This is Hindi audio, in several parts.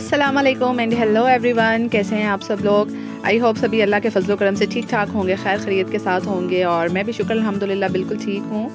अस्सलाम वालेकुम एंड हेलो एवरीवन, कैसे हैं आप सब लोग। आई होप सभी अल्लाह के फजल करम से ठीक ठाक होंगे, खैर खैरियत के साथ होंगे और मैं भी शुक्र अल्हम्दुलिल्लाह बिल्कुल ठीक हूँ।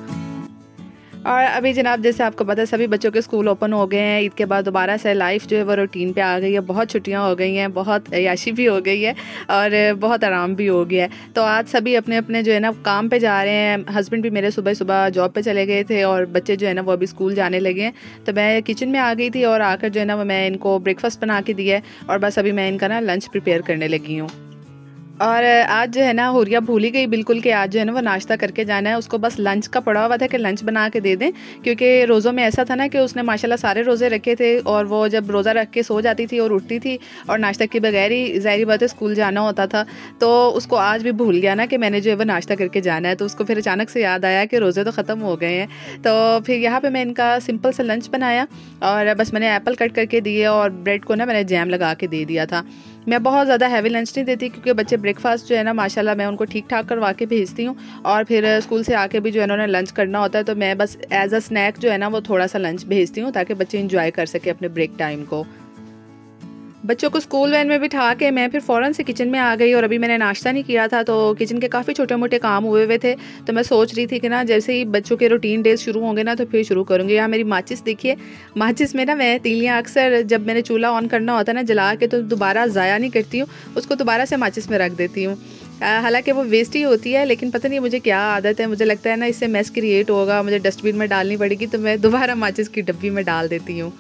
और अभी जनाब जैसे आपको पता है सभी बच्चों के स्कूल ओपन हो गए हैं। ईद के बाद दोबारा से लाइफ जो है वो रूटीन पे आ गई है। बहुत छुट्टियां हो गई हैं, बहुत अय्याशी भी हो गई है और बहुत आराम भी हो गया है। तो आज सभी अपने अपने जो है ना काम पे जा रहे हैं। हस्बैंड भी मेरे सुबह सुबह जॉब पे चले गए थे और बच्चे जो है ना वो अभी स्कूल जाने लगे हैं। तो मैं किचन में आ गई थी और आकर जो है ना मैं इनको ब्रेकफास्ट बना के दिया है और बस अभी मैं इनका ना लंच प्रिपेयर करने लगी हूँ। और आज जो है ना हुरिया भूल ही गई बिल्कुल कि आज जो है ना वो नाश्ता करके जाना है। उसको बस लंच का पड़ा हुआ था कि लंच बना के दे दें, क्योंकि रोज़ों में ऐसा था ना कि उसने माशाल्लाह सारे रोज़े रखे थे और वो जब रोज़ा रख के सो जाती थी और उठती थी और नाश्ता के बगैर ही ज़ाहिर बात है स्कूल जाना होता था। तो उसको आज भी भूल गया ना कि मैंने जो है वो नाश्ता करके जाना है। तो उसको फिर अचानक से याद आया कि रोज़े तो ख़त्म हो गए हैं। तो फिर यहाँ पर मैं इनका सिंपल सा लंच बनाया और बस मैंने एप्पल कट करके दिए और ब्रेड को ना मैंने जैम लगा के दे दिया था। मैं बहुत ज़्यादा हैवी लंच नहीं देती क्योंकि बच्चे ब्रेकफास्ट जो है ना माशाल्लाह मैं उनको ठीक ठाक करवा के भेजती हूँ और फिर स्कूल से आके भी जो है उन्होंने लंच करना होता है। तो मैं बस एज अ स्नैक जो है ना वो थोड़ा सा लंच भेजती हूँ ताकि बच्चे इंजॉय कर सके अपने ब्रेक टाइम को। बच्चों को स्कूल वैन में बिठा के मैं फिर फ़ौरन से किचन में आ गई और अभी मैंने नाश्ता नहीं किया था। तो किचन के काफ़ी छोटे मोटे काम हुए हुए थे। तो मैं सोच रही थी कि ना जैसे ही बच्चों के रूटीन डेज शुरू होंगे ना तो फिर शुरू करूँगी। यहाँ मेरी माचिस देखिए, माचिस में ना मैं तीलियाँ अक्सर जब मैंने चूल्हा ऑन करना होता है ना जला के तो दोबारा ज़ाया नहीं करती हूँ, उसको दोबारा से माचिस में रख देती हूँ। हालांकि वो वेस्ट ही होती है लेकिन पता नहीं मुझे क्या आदत है, मुझे लगता है ना इससे मेस क्रिएट होगा, मुझे डस्टबिन में डालनी पड़ेगी तो मैं दोबारा माचिस की डब्बी में डाल देती हूँ।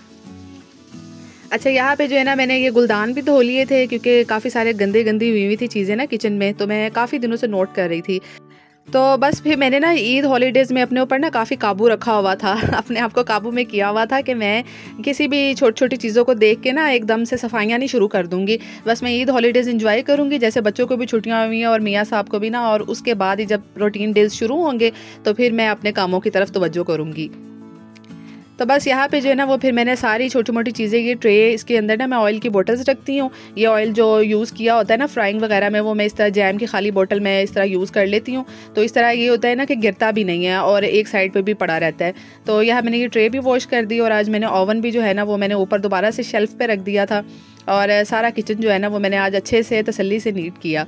अच्छा यहाँ पे जो है ना मैंने ये गुलदान भी धो लिए थे क्योंकि काफ़ी सारे गंदी हुई हुई थी चीज़ें ना किचन में, तो मैं काफ़ी दिनों से नोट कर रही थी। तो बस फिर मैंने ना ईद हॉलीडेज़ में अपने ऊपर ना काफ़ी काबू रखा हुआ था अपने आप को काबू में किया हुआ था कि मैं किसी भी छोटी छोटी चीज़ों को देख के ना एकदम से सफाइयाँ नहीं शुरू कर दूँगी। बस मैं ईद हॉलीडेज़ इंजॉय करूँगी, जैसे बच्चों को भी छुट्टियाँ हुई हैं और मियाँ साहब को भी ना, और उसके बाद ही जब रूटीन डेज़ शुरू होंगे तो फिर मैं अपने कामों की तरफ तवज्जो करूँगी। तो बस यहाँ पे जो है ना वो फिर मैंने सारी छोटी मोटी चीज़ें, ये ट्रे इसके अंदर ना मैं ऑयल की बोतल्स रखती हूँ। ये ऑयल जो यूज़ किया होता है ना फ्राइंग वगैरह में, वो मैं इस तरह जैम की खाली बोतल में इस तरह यूज़ कर लेती हूँ। तो इस तरह ये होता है ना कि गिरता भी नहीं है और एक साइड पे भी पड़ा रहता है। तो यहाँ मैंने ये ट्रे भी वॉश कर दी और आज मैंने ओवन भी जो है ना वो मैंने ऊपर दोबारा से शेल्फ़ पे रख दिया था और सारा किचन जो है ना वो मैंने आज अच्छे से तसल्ली से नीट किया।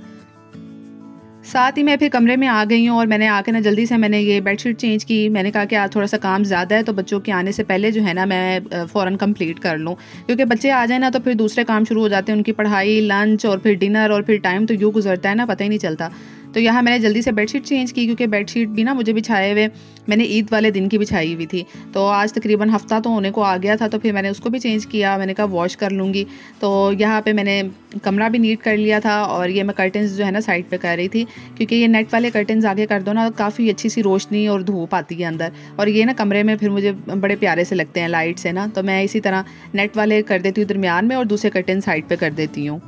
साथ ही मैं फिर कमरे में आ गई हूँ और मैंने आके ना जल्दी से मैंने ये बेडशीट चेंज की। मैंने कहा कि आज थोड़ा सा काम ज़्यादा है तो बच्चों के आने से पहले जो है ना मैं फ़ौरन कंप्लीट कर लूँ, क्योंकि बच्चे आ जाए ना तो फिर दूसरे काम शुरू हो जाते हैं, उनकी पढ़ाई, लंच और फिर डिनर, और फिर टाइम तो यूँ गुजरता है ना पता ही नहीं चलता। तो यहाँ मैंने जल्दी से बेडशीट चेंज की क्योंकि बेडशीट भी ना मुझे बिछाए हुए मैंने ईद वाले दिन की बिछाई हुई थी। तो आज तकरीबन हफ़्ता तो होने को आ गया था, तो फिर मैंने उसको भी चेंज किया। मैंने कहा वॉश कर लूँगी। तो यहाँ पे मैंने कमरा भी नीट कर लिया था और ये मैं कर्टन्स जो है ना साइड पे कर रही थी क्योंकि ये नेट वाले कर्टन्स आगे कर दो ना काफ़ी अच्छी सी रोशनी और धूप आती है अंदर, और ये ना कमरे में फिर मुझे बड़े प्यारे से लगते हैं लाइट से ना। तो मैं इसी तरह नेट वाले कर देती हूँ दरमियान में और दूसरे कर्टन साइड पे कर देती हूँ।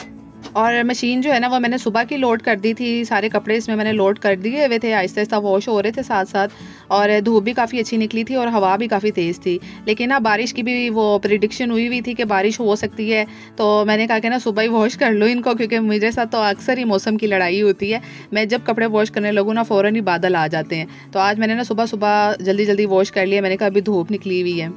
और मशीन जो है ना वो मैंने सुबह की लोड कर दी थी, सारे कपड़े इसमें मैंने लोड कर दिए हुए थे, आहिस्ता आहिस्ता वॉश हो रहे थे साथ साथ, और धूप भी काफ़ी अच्छी निकली थी और हवा भी काफ़ी तेज़ थी। लेकिन ना बारिश की भी वो प्रिडिक्शन हुई हुई थी कि बारिश हो सकती है, तो मैंने कहा कि ना सुबह ही वॉश कर लो इनको, क्योंकि मेरे साथ तो अक्सर ही मौसम की लड़ाई होती है। मैं जब कपड़े वॉश करने लगूँ ना फ़ौरन ही बादल आ जाते हैं। तो आज मैंने ना सुबह सुबह जल्दी जल्दी वॉश कर लिया। मैंने कहा अभी धूप निकली हुई है।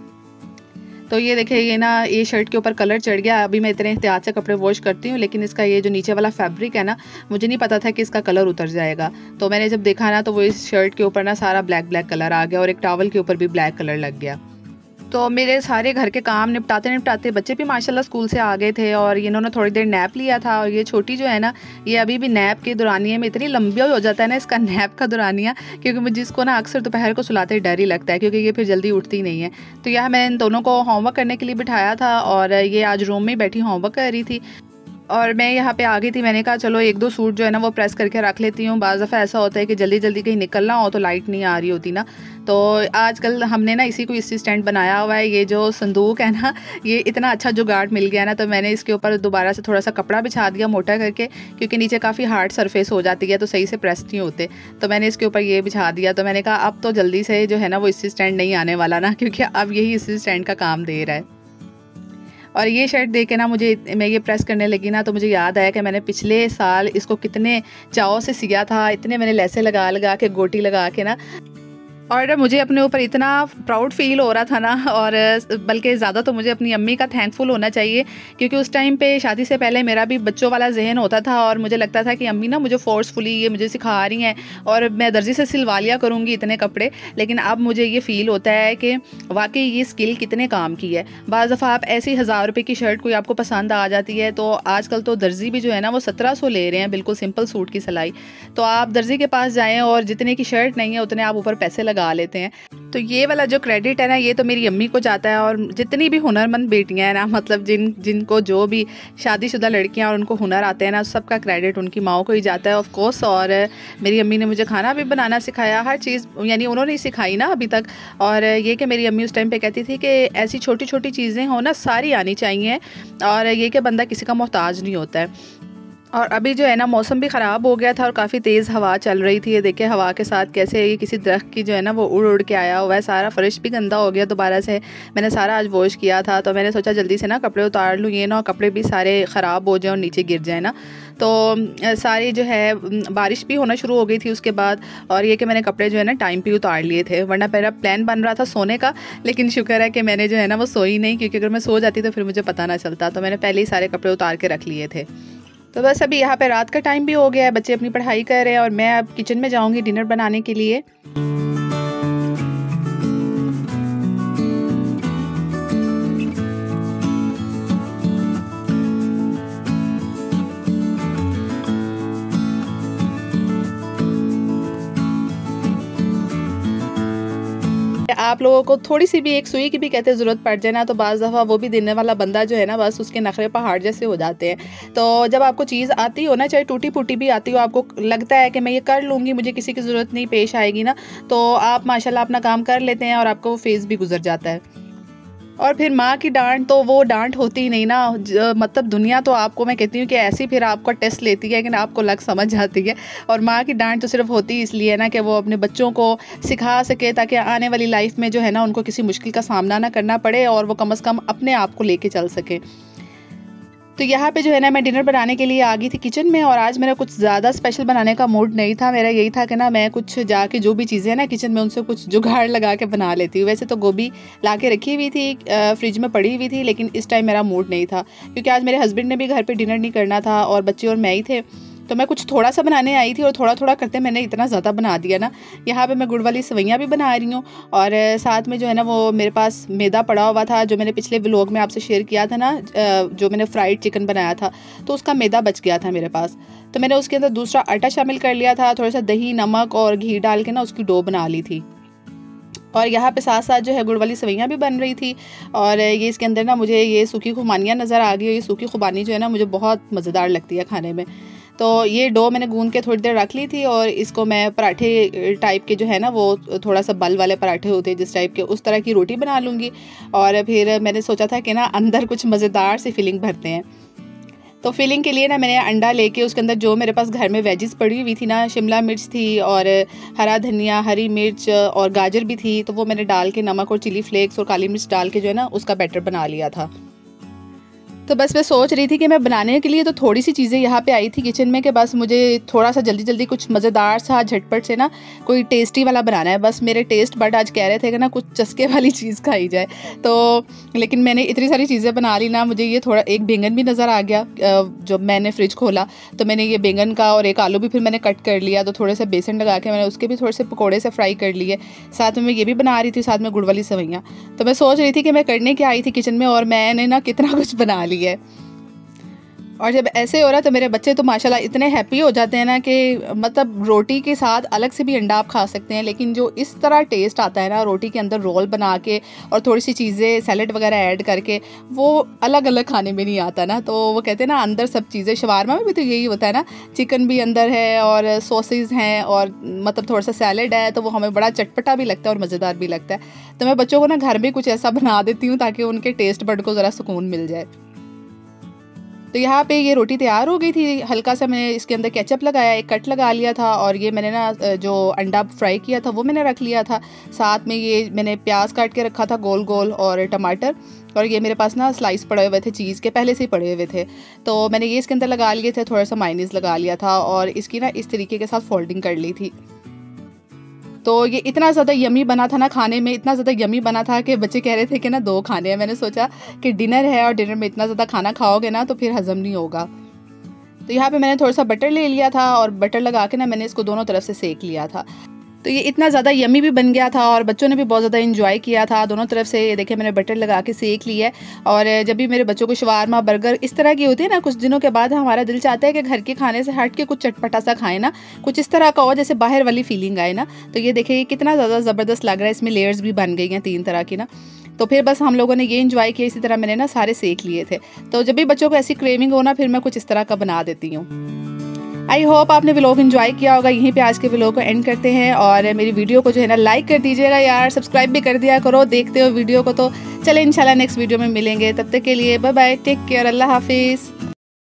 तो ये देखिए ये ना ये शर्ट के ऊपर कलर चढ़ गया। अभी मैं इतने एहतियात से कपड़े वॉश करती हूँ लेकिन इसका ये जो नीचे वाला फैब्रिक है ना, मुझे नहीं पता था कि इसका कलर उतर जाएगा। तो मैंने जब देखा ना तो वो इस शर्ट के ऊपर ना सारा ब्लैक ब्लैक कलर आ गया और एक टॉवल के ऊपर भी ब्लैक कलर लग गया। तो मेरे सारे घर के काम निपटाते निपटाते बच्चे भी माशाल्लाह स्कूल से आ गए थे और इन्होंने थोड़ी देर नैप लिया था। और ये छोटी जो है ना ये अभी भी नैप के दौरानिया में इतनी लंबी हो जाता है ना इसका नैप का दौरानिया, क्योंकि मुझे इसको ना अक्सर दोपहर को सुलाते डर ही लगता है क्योंकि ये फिर जल्दी उठती नहीं है। तो यहाँ मैं इन दोनों को होमवर्क करने के लिए बिठाया था और ये आज रूम में बैठी होमवर्क कर रही थी और मैं यहाँ पे आ गई थी। मैंने कहा चलो एक दो सूट जो है ना वो प्रेस करके रख लेती हूँ। बाज़ दफ़ा ऐसा होता है कि जल्दी जल्दी कहीं निकलना हो तो लाइट नहीं आ रही होती ना। तो आजकल हमने ना इसी को इसी स्टैंड बनाया हुआ है। ये जो संदूक है ना ये इतना अच्छा जुगाड़ मिल गया ना, तो मैंने इसके ऊपर दोबारा से थोड़ा सा कपड़ा बिछा दिया मोटा करके, क्योंकि नीचे काफ़ी हार्ड सरफेस हो जाती है तो सही से प्रेस नहीं होते। तो मैंने इसके ऊपर ये बिछा दिया। तो मैंने कहा अब तो जल्दी से जो है ना वो इसी स्टैंड नहीं आने वाला ना, क्योंकि अब यही इसी स्टैंड का काम दे रहा है। और ये शर्ट देख के ना मैं ये प्रेस करने लगी ना तो मुझे याद आया कि मैंने पिछले साल इसको कितने चाव से सिया था। इतने मैंने लेसे लगा लगा के गोटी लगा के ना और मुझे अपने ऊपर इतना प्राउड फील हो रहा था ना, और बल्कि ज़्यादा तो मुझे अपनी अम्मी का थैंकफुल होना चाहिए, क्योंकि उस टाइम पे शादी से पहले मेरा भी बच्चों वाला जहन होता था और मुझे लगता था कि अम्मी ना मुझे फोर्सफुली ये मुझे सिखा रही हैं और मैं दर्जी से सिलवा लिया करूँगी इतने कपड़े। लेकिन अब मुझे ये फ़ील होता है कि वाकई ये स्किल कितने काम की है। बाज़ दफ़ा आप ऐसी 1000 रुपये की शर्ट कोई आपको पसंद आ जाती है, तो आजकल तो दर्जी भी जो है ना वो 1700 ले रहे हैं बिल्कुल सिंपल सूट की सिलाई। तो आप दर्जी के पास जाएँ और जितने की शर्ट नहीं है उतने आप ऊपर पैसे लगा लेते हैं। तो ये वाला जो क्रेडिट है ना, ये तो मेरी अम्मी को जाता है। और जितनी भी हुनरमंद बेटियां हैं ना, मतलब जिनको जो भी शादीशुदा लड़कियां और उनको हुनर आते हैं ना, सबका क्रेडिट उनकी माओ को ही जाता है ऑफ कोर्स। और मेरी अम्मी ने मुझे खाना भी बनाना सिखाया, हर चीज़ यानी उन्होंने ही सिखाई ना अभी तक। और ये कि मेरी अम्मी उस टाइम पे कहती थी कि ऐसी छोटी छोटी चीज़ें हो ना सारी आनी चाहिए, और ये कि बंदा किसी का मोहताज नहीं होता है। और अभी जो है ना मौसम भी ख़राब हो गया था और काफ़ी तेज़ हवा चल रही थी। ये देखिए हवा के साथ कैसे ये किसी दरख्त की जो है ना वो उड़ उड़ के आया हुआ है। सारा फर्श भी गंदा हो गया दोबारा से। मैंने सारा आज वॉश किया था, तो मैंने सोचा जल्दी से ना कपड़े उतार लूँ, ये ना कपड़े भी सारे ख़राब हो जाए और नीचे गिर जाए ना। तो सारी जो है बारिश भी होना शुरू हो गई थी उसके बाद। और ये कि मैंने कपड़े जो है ना टाइम पे उतार लिए थे, वरना मेरा प्लान बन रहा था सोने का। लेकिन शुक्र है कि मैंने जो है ना वो सोई नहीं, क्योंकि अगर मैं सो जाती तो फिर मुझे पता ना चलता। तो मैंने पहले ही सारे कपड़े उतार के रख लिए थे। तो बस अभी यहाँ पे रात का टाइम भी हो गया है, बच्चे अपनी पढ़ाई कर रहे हैं और मैं अब किचन में जाऊँगी डिनर बनाने के लिए। आप लोगों को थोड़ी सी भी एक सुई की भी कहते हैं ज़रूरत पड़ जाए ना, तो बाज़ दफ़ा वो भी देने वाला बंदा जो है ना बस उसके नखरे पहाड़ जैसे हो जाते हैं। तो जब आपको चीज़ आती हो ना, चाहे टूटी फूटी भी आती हो, आपको लगता है कि मैं ये कर लूँगी, मुझे किसी की ज़रूरत नहीं पेश आएगी ना, तो आप माशाल्लाह अपना काम कर लेते हैं और आपका वो फेज़ भी गुजर जाता है। और फिर माँ की डांट तो वो डांट होती ही नहीं ना, मतलब दुनिया तो आपको मैं कहती हूँ कि ऐसी फिर आपका टेस्ट लेती है कि ना आपको लग समझ जाती है। और माँ की डांट तो सिर्फ होती इसलिए है ना कि वो अपने बच्चों को सिखा सके, ताकि आने वाली लाइफ में जो है ना उनको किसी मुश्किल का सामना ना करना पड़े और वो कम से कम अपने आप को लेके चल सके। तो यहाँ पे जो है ना मैं डिनर बनाने के लिए आ गई थी किचन में, और आज मेरा कुछ ज़्यादा स्पेशल बनाने का मूड नहीं था। मेरा यही था कि ना मैं कुछ जाके जो भी चीज़ें हैं ना किचन में उनसे कुछ जुगाड़ लगा के बना लेती हूँ। वैसे तो गोभी ला के रखी हुई थी, फ्रिज में पड़ी हुई थी, लेकिन इस टाइम मेरा मूड नहीं था, क्योंकि आज मेरे हस्बैंड ने भी घर पर डिनर नहीं करना था और बच्चे और मैं ही थे। तो मैं कुछ थोड़ा सा बनाने आई थी और थोड़ा थोड़ा करते मैंने इतना ज़्यादा बना दिया ना। यहाँ पे मैं गुड़ वाली सेवइयाँ भी बना रही हूँ, और साथ में जो है ना वो मेरे पास मैदा पड़ा हुआ था, जो मैंने पिछले व्लॉग में आपसे शेयर किया था ना, जो मैंने फ्राइड चिकन बनाया था, तो उसका मैदा बच गया था मेरे पास। तो मैंने उसके अंदर दूसरा आटा शामिल कर लिया था, थोड़ा सा दही, नमक और घी डाल के ना उसकी डो बना ली थी। और यहाँ पे साथ साथ जो है गुड़ वाली सेवइयाँ भी बन रही थी। और ये इसके अंदर ना मुझे ये सूखी खुबानियाँ नज़र आ गई। ये सूखी खुबानी जो है ना मुझे बहुत मज़ेदार लगती है खाने में। तो ये डो मैंने गूंद के थोड़ी देर रख ली थी, और इसको मैं पराठे टाइप के जो है ना वो थोड़ा सा बल वाले पराठे होते हैं जिस टाइप के, उस तरह की रोटी बना लूँगी। और फिर मैंने सोचा था कि ना अंदर कुछ मज़ेदार सी फिलिंग भरते हैं। तो फिलिंग के लिए ना मैंने अंडा लेके उसके अंदर जो मेरे पास घर में वेजिस पड़ी हुई थी ना, शिमला मिर्च थी और हरा धनिया, हरी मिर्च और गाजर भी थी, तो वो मैंने डाल के नमक और चिली फ्लेक्स और काली मिर्च डाल के जो है ना उसका बैटर बना लिया था। तो बस मैं सोच रही थी कि मैं बनाने के लिए तो थोड़ी सी चीज़ें यहाँ पे आई थी किचन में, कि बस मुझे थोड़ा सा जल्दी जल्दी कुछ मज़ेदार सा झटपट से ना कोई टेस्टी वाला बनाना है। बस मेरे टेस्ट बट आज कह रहे थे कि ना कुछ चस्के वाली चीज़ खाई जाए। तो लेकिन मैंने इतनी सारी चीज़ें बना ली ना, मुझे ये थोड़ा एक बैंगन भी नज़र आ गया जब मैंने फ्रिज खोला, तो मैंने ये बैंगन का और एक आलू भी फिर मैंने कट कर लिया। तो थोड़े से बेसन लगा के मैंने उसके भी थोड़े से पकौड़े से फ्राई कर लिए। साथ में मैं ये भी बना रही थी, साथ में गुड़ वाली सेवइयाँ। तो मैं सोच रही थी कि मैं करने क्या आई थी किचन में, और मैंने ना कितना कुछ बना लिया है। और जब ऐसे हो रहा तो मेरे बच्चे तो माशाल्लाह इतने हैप्पी हो जाते हैं ना कि मतलब रोटी के साथ अलग से भी अंडा आप खा सकते हैं, लेकिन जो इस तरह टेस्ट आता है ना रोटी के अंदर रोल बना के और थोड़ी सी चीज़ें सैलेड वगैरह ऐड करके, वो अलग अलग खाने में नहीं आता ना। तो वो कहते हैं ना अंदर सब चीज़ें, शवारमा में भी तो यही होता है ना, चिकन भी अंदर है और सॉसेज हैं और मतलब थोड़ा सा सैलेड है, तो वो हमें बड़ा चटपटा भी लगता है और मज़ेदार भी लगता है। तो मैं बच्चों को ना घर में कुछ ऐसा बना देती हूँ ताकि उनके टेस्ट बड को ज़रा सुकून मिल जाए। तो यहाँ पे ये रोटी तैयार हो गई थी। हल्का सा मैंने इसके अंदर केचप लगाया, एक कट लगा लिया था, और ये मैंने ना जो अंडा फ्राई किया था वो मैंने रख लिया था। साथ में ये मैंने प्याज काट के रखा था गोल गोल और टमाटर, और ये मेरे पास ना स्लाइस पड़े हुए थे चीज़ के, पहले से ही पड़े हुए थे, तो मैंने ये इसके अंदर लगा लिए थे। थोड़ा सा मायोनीज़ लगा लिया था और इसकी ना इस तरीके के साथ फोल्डिंग कर ली थी। तो ये इतना ज़्यादा यमी बना था ना, खाने में इतना ज़्यादा यमी बना था कि बच्चे कह रहे थे कि ना 2 खाने हैं। मैंने सोचा कि डिनर है और डिनर में इतना ज़्यादा खाना खाओगे ना तो फिर हज़म नहीं होगा। तो यहाँ पे मैंने थोड़ा सा बटर ले लिया था और बटर लगा के ना मैंने इसको दोनों तरफ से सेक लिया था। तो ये इतना ज़्यादा यमी भी बन गया था और बच्चों ने भी बहुत ज़्यादा एंजॉय किया था दोनों तरफ से। ये देखिए मैंने बटर लगा के सेक लिया है। और जब भी मेरे बच्चों को शवारमा, बर्गर इस तरह की होती है ना, कुछ दिनों के बाद हमारा दिल चाहता है कि घर के खाने से हट के कुछ चटपटा सा खाएं ना, कुछ इस तरह का हो जैसे बाहर वाली फीलिंग आए ना। तो ये देखिए कितना ज़्यादा ज़बरदस्त लग रहा है, इसमें लेयर्स भी बन गई हैं 3 तरह की ना। तो फिर बस हम लोगों ने ये एंजॉय किया। इसी तरह मैंने ना सारे सेक लिए थे। तो जब भी बच्चों को ऐसी क्रेविंग हो ना, फिर मैं कुछ इस तरह का बना देती हूँ। आई होप आपने व्लॉग एंजॉय किया होगा। यहीं पे आज के व्लॉग को एंड करते हैं। और मेरी वीडियो को जो है ना लाइक कर दीजिएगा यार, सब्सक्राइब भी कर दिया करो, देखते हो वीडियो को। तो चले इंशाल्लाह नेक्स्ट वीडियो में मिलेंगे, तब तक के लिए बाय बाय, टेक केयर, अल्लाह हाफिज़।